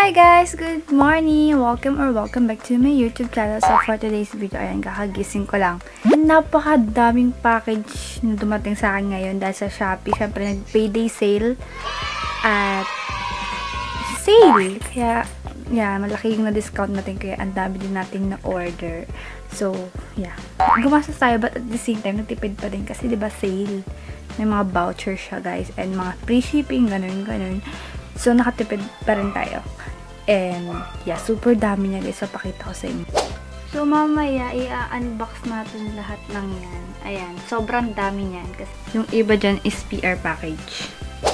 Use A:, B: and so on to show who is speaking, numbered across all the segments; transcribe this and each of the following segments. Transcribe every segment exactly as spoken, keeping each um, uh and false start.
A: Hi guys! Good morning! Welcome or welcome back to my YouTube channel. So for today's video, ayan, kakagising ko lang. Napakadaming package na dumating sa akin ngayon dahil sa Shopee. Siyempre, nag-payday sale at sale! Kaya, yeah, malaki yung na-discount natin kaya ang dami din natin na-order. So, yeah. Gumastos tayo but at the same time, nagtipid pa din kasi diba sale. May mga voucher siya guys and mga free shipping, ganun, ganun. So, nakatipid pa rin tayo. And, yeah, super dami niya guys. So, pakita ko sa inyo. So, mamaya, i-unbox natin lahat ng yan. Ayan, sobrang dami niyan. Kasi yung iba dyan is P R package.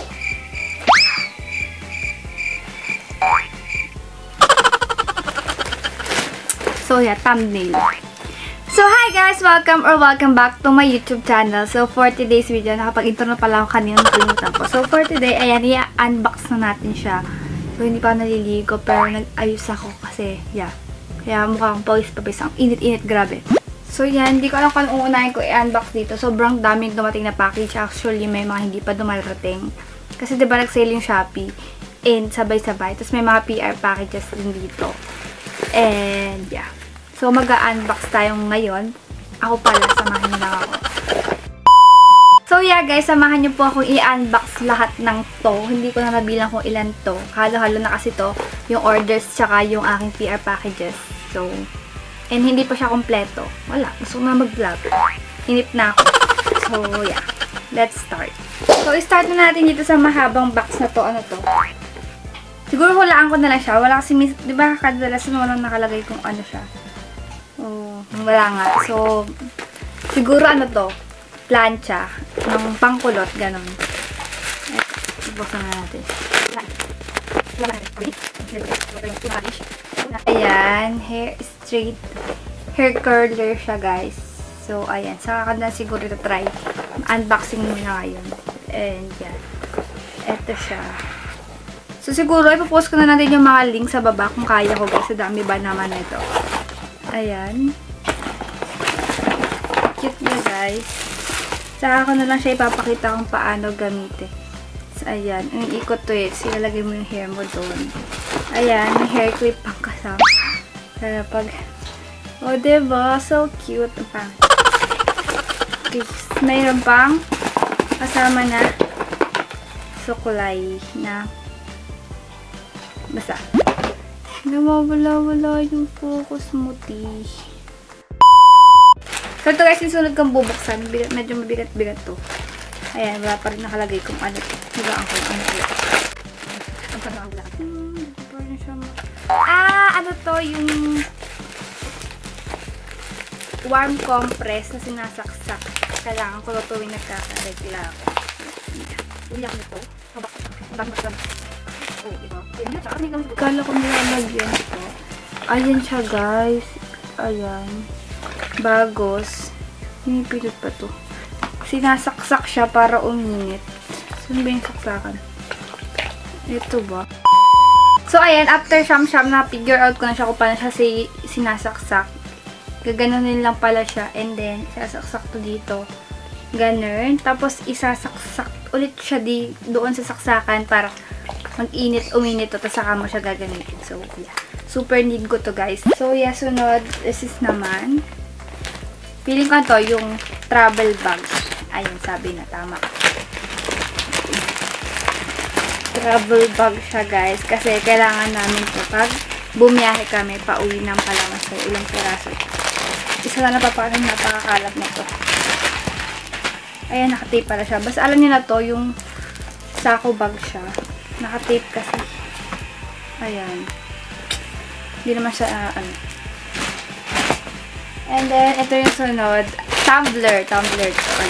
A: So, yeah, thumbnail. So, hi guys! Welcome or welcome back to my YouTube channel. So, for today's video, nakapag-intro na pala ako kanina nakalimutan ko. So, for today, ayan, i-unbox na natin siya. So, hindi pa ako naliligo, pero nag-ayos ako kasi, yeah. Kaya mukha akong pawis-pawis. Ang init-init, grabe. So, yan, hindi ko alam kung uunahin ko i-unbox dito. Sobrang daming dumating na package. Actually, may mga hindi pa dumarating. Kasi, diba, nag-sale yung Shopee. And, sabay-sabay. Tapos, may mga P R packages din dito. And, yeah. So, mag-unbox tayo ngayon. Ako pala, samahan niyo lang ako. So, yeah guys, samahan niyo po akong i-unbox lahat ng to. Hindi ko na nabilang kung ilan to. Halo-halo na kasi to. Yung orders, tsaka yung aking P R packages. So, and hindi pa siya kompleto. Wala. Gusto ko na mag-vlog. Hinip na ako. So, yeah. Let's start. So, i-start na natin dito sa mahabang box na to. Ano to? Siguro hulaan ko na lang siya. Wala kasi, di ba, kadalasan walang nakalagay kung ano siya. Oh, wala nga. So, siguro ano to? Plancha. Ng pangkulot. Ganon. Ibuksan na natin. Ayan. Hair straight. Hair curler siya, guys. So, ayan. Saka ka na siguro ito try. Unboxing muna ngayon. And, yan. Ito siya. So, siguro, ipopost ko na natin yung mga link sa baba kung kaya ko, guys. Sa dami ba naman ito. Ayan. Cute niya, guys. Saka ko na lang siya ipapakita kung paano gamitin. So, ayan. Ang ikot to eh. Silalagay mo yung hair mo doon. Ayan. May hair clip pang kasama. Kaya pag... O, oh, diba? So cute. Pang. Okay. Mayroon pang kasama na sukulay na basta. Nawawala-wala yung focus mo, ti. So, ito guys, yung sunod kong bubuksan. Bigat, medyo mabigat-bigat to. Ayan, wala pa rin nakalagay kung ano to. Higaan ko yung ano to. Hmm, ah, ano to? Yung warm compress na sinasaksak. Kailangan ko tuwing nagkakaregla ako. Uliyak nito. Habak-habak. Kala ko nilalagyan ito. Ayan siya, guys. Ayan. Bagos. Pinipilot pa to. Sinasaksak siya para uminit. Saan ba yung saksakan? Ito ba? So, ayan. After sham-sham na figure out ko na siya kung paano siya si sinasaksak. Gaganunin lang pala siya. And then, sasaksak to dito. Ganun. Tapos, isasaksak ulit siya di, doon sa saksakan para mag-init, uminit to, tapos saka mo siya gagamitin. So, yeah. Super need ko to, guys. So, yeah, sunod. This is naman. Feeling ko to, yung travel bag. Ayun, sabi na, tama. Travel bag siya, guys. Kasi, kailangan namin to pag bumiyahe kami, pauwi ng Palawan. So, ilang piraso. Isa lang na pa parang napakakalap na to. Ayan, nakatape pala siya. Basta alam niyo na to, yung sako bag siya. Naka-tape kasi. Ayan. Hindi naman siya, uh, ano. And then, ito yung sunod. Tumbler. Tumbler.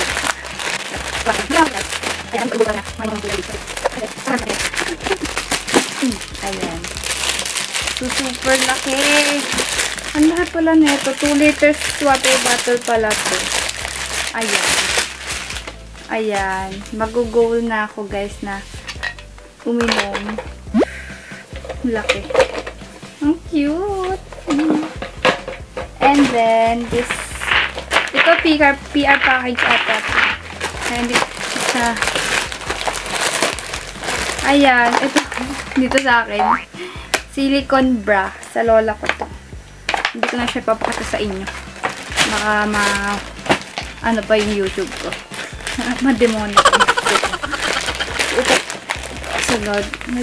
A: Ayan. So, super laki. Ang lahat pala nito. two liters water bottle pala to. Ayan. Ayan. Mag-goal na ako, guys, na uminom. Laki. Ang cute. Mm. And then, this, ito P R, P R package ata. And this, sa, ayan, ito, dito sa akin. silicone bra. Sa lola ko to. Hindi ko na siya papakita sa inyo. Baka ma... ano pa yung YouTube ko. Ma-demonic. Ito. Sunod.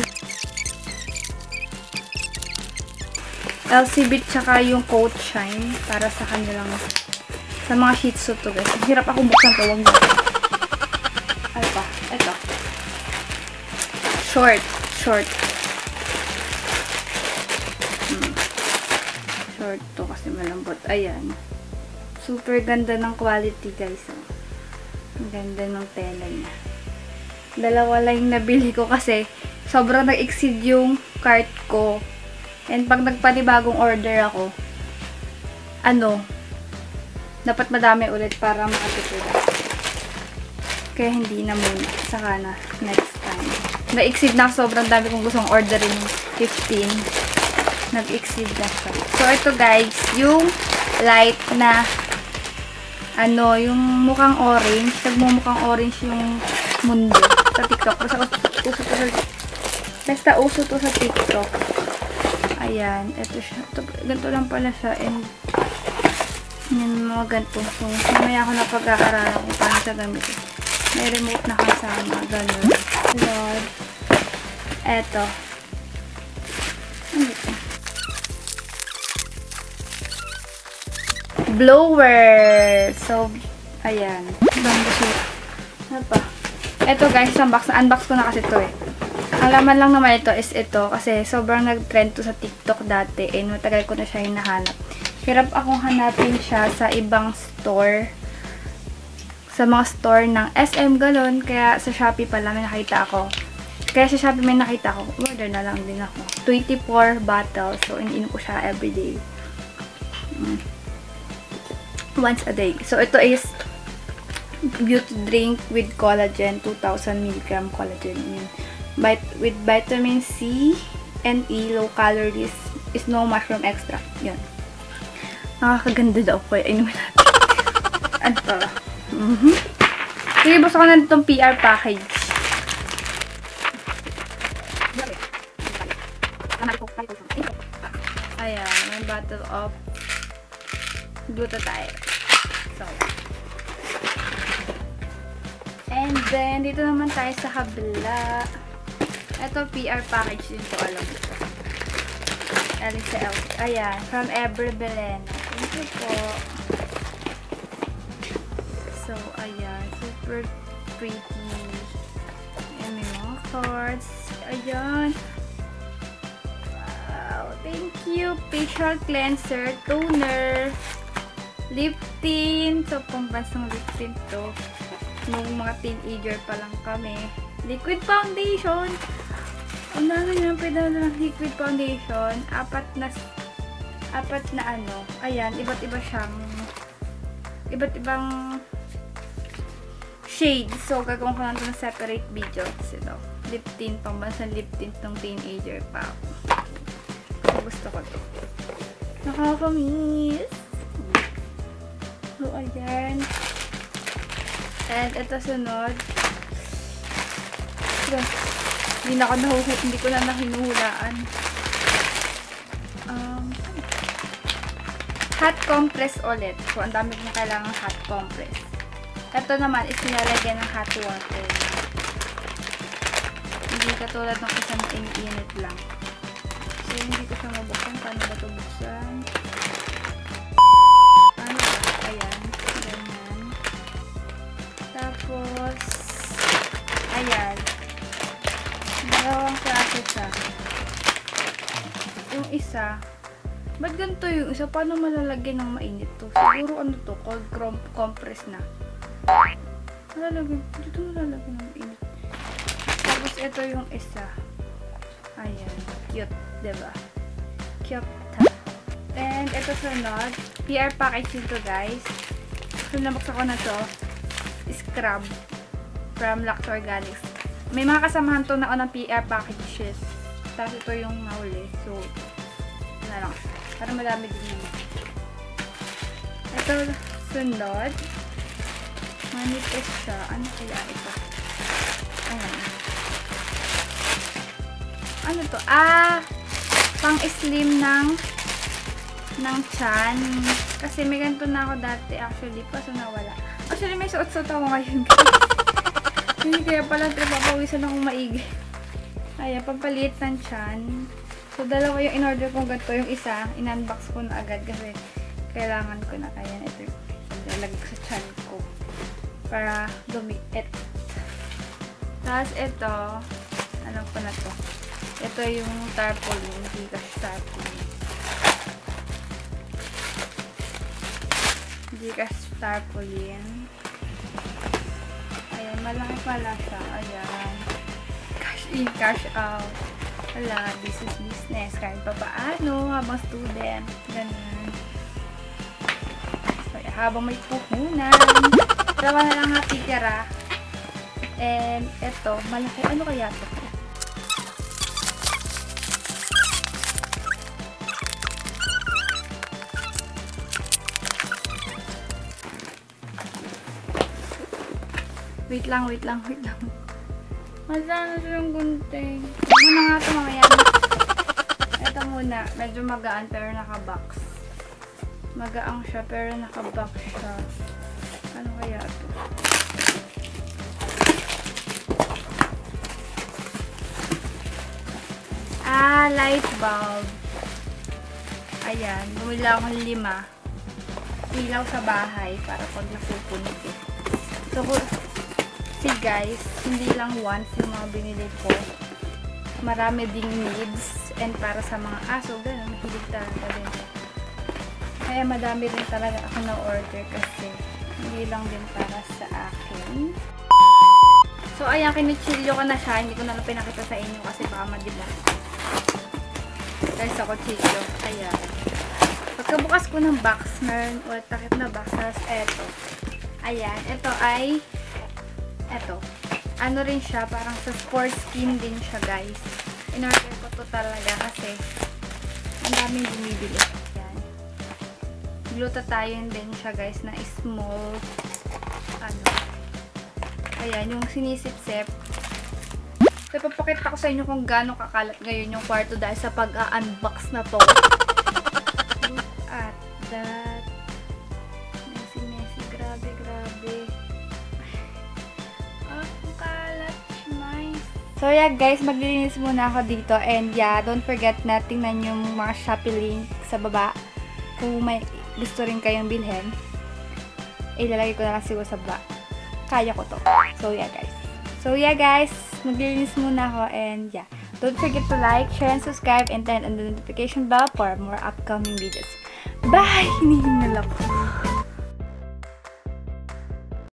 A: L C B tsaka yung coat shine para sa kanilang sa mga shih tzu to guys. Hirap ako buksan to. Wag mo. Ano pa? Ito. Short. Short. Hmm. Short to kasi malambot. Ayan. Super ganda ng quality guys. Oh. Ang ganda ng tela niya. Dalawa lang yung nabili ko kasi sobrang nag-exceed yung cart ko. And pag nagpanibagong order ako, ano, dapat madami ulit para makatipid. Kaya hindi na muna. Saka na, next time. Nag-exceed na sobrang dami kong gustong orderin yung fifteen. Nag-exceed na siya. So, ito guys, yung light na, ano, yung mukhang orange. Nagmumukhang orange yung mundo sa TikTok. Basta uso to sa, basta uso to sa TikTok. Ayan, ito siya. Ito, ganito lang pala siya. And, yan mga ganito. So, mamaya ako na pag-aaralan kung paano siya gamitin. May remote na kasama. Ganun. Lord. Eto. Ano ito? Blower. So, ayan. Bamboo shoot. Ano pa? Eto guys, unbox. Unbox ko na kasi ito eh. Ang laman lang naman ito is ito kasi sobrang nag-trend to sa TikTok dati and matagal ko na siya hinahanap. Hirap akong hanapin siya sa ibang store. Sa mga store ng S M galon. Kaya sa Shopee pala may nakita ako. Kaya sa Shopee may nakita ako. Order na lang din ako. twenty-four bottles. So, iniinom ko siya everyday. Mm. Once a day. So, ito is beauty drink with collagen. two thousand milligram collagen. Yun. With vitamin C and E, low calories, is no mushroom extract. Yun. Nakakaganda daw po. Inumin natin. Ano pa? Mm-hmm. Sige, basta ko na itong P R package. Ayan, may bottle of glutathione. So, and then, dito naman tayo sa kabila. Ito, P R package din po, alam ko. Alice L. Ayan, from Ever Belen. Thank you po. So, ayan, super pretty. Ayan, may mga cards. Ayan. Wow, thank you. Facial cleanser, toner, lip tint. So, pambansang lip tint to. Nung mga teenager pa lang kami. Liquid foundation. Ang dami naman pwede na ng liquid foundation. Apat na, apat na ano. Ayan, iba't iba siyang, iba't ibang shade. So, gagawin ko lang ito ng separate video. Kasi ito, lip tint, pambansang lip tint ng teenager pa ako. So, gusto ko ito. Nakakamiss. So, ayan. And ito sunod. Hindi na ako nahuhut, hindi ko na nahinuhulaan. Um, hot compress ulit. So, ang dami kong kailangan hot compress. Ito naman is nilalagyan ng hot water. Hindi katulad ng isang iniinit lang. So, hindi ko siya mabuksan. Paano ba ito buksan? Ano ba? Ayan. Ganyan. Tapos, ayan. Dalawang klase siya. Yung isa, ba't ganito yung isa? Paano malalagyan ng mainit to? Siguro ano to? Cold compress na. Malalagyan. Dito malalagyan ng mainit. Tapos ito yung isa. Ayan. Cute. Diba? Cute. And ito sunod. P R package nito guys. So nabuksan ko na to. Scrub. From Lux Organics. May mga kasamahan to na o ng P R packages. Tapos ito yung nahuli. So, na lang. Para madami din. Ito, sunod. Manipis siya. Ano kaya ito? Ayan. Ano to? Ah! pang-slim ng ng chan. Kasi may ganito na ako dati actually, kaso nawala. Actually, may suot-suot ako ngayon, guys. Hindi kaya pala papawisan akong maigi. Ayan, pampaliit ng chan. So, dalawa yung in-order kong ganito. Yung isa, in-unbox ko na agad kasi kailangan ko na. Ayan, ito yung lalagay ko sa chan ko para dumiit. Tapos, ito, ano ko na to? Ito yung tarpaulin. Gcash tarpaulin. Gcash tarpaulin. Ayan, malaki pala siya. Ayan. Cash in, cash out. Wala, this is business. Kahit pa paano, habang student. Ganun. So, habang may puhunan. Dalawa na lang natitira. And, eto, malaki. Ano kaya ito? Wait lang, wait lang, wait lang. Masana siya yung gunting. Muna nga ito mamaya. Ito muna. Medyo magaan pero naka-box. Magaang siya pero naka-box siya. Ano kaya ito? Ah, light bulb. Ayan. Bumili akong lima. Ilaw sa bahay para pag napupunod eh. So, see guys, hindi lang once yung mga binili ko. Marami ding needs. And para sa mga aso, gano'n, mahilig talaga din. Kaya madami rin talaga ako na-order kasi hindi lang din para sa akin. So, ayan, kinuchilyo ko na siya. Hindi ko na lang pinakita sa inyo kasi baka madiba. Dahil sa kuchilyo. Ayan. Pagkabukas ko ng box, meron ulit takip na box. Tapos, eto. Ayan. Ito ay eto. Ano rin siya, parang sa sports skin din siya, guys. In-order ko to talaga kasi ang daming bumibili. Ayan. Glutathione din siya, guys, na small ano. Ayan, yung sinisip-sip. So, ipapakita ko sa inyo kung gaano kakalat ngayon yung kwarto dahil sa pag-unbox na to. Look at that. Messy-messy. Grabe, grabe. So, yeah guys, maglilinis muna ako dito. And yeah, don't forget na tingnan yung mga Shopee link sa baba. Kung may gusto rin kayong bilhin, ilalagay ko na lang siguro sa baba. Kaya ko to. So, yeah guys. So, yeah guys, maglilinis muna ako. And yeah, don't forget to like, share, and subscribe. And turn on the notification bell for more upcoming videos. Bye! Hinihingal ako.